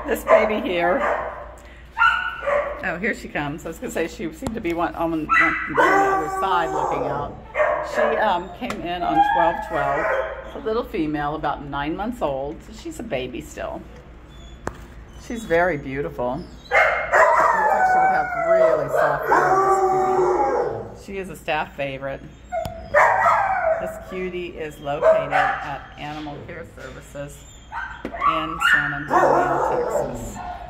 This baby here. Oh, here she comes. I was going to say she seemed to be on the other side looking out. She came in on 12/12. It's a little female, about 9 months old. So she's a baby still. She's very beautiful. Looks like she would have really soft fur, this cutie. She is a staff favorite. This cutie is located at Animal Care Services in San Antonio, Texas.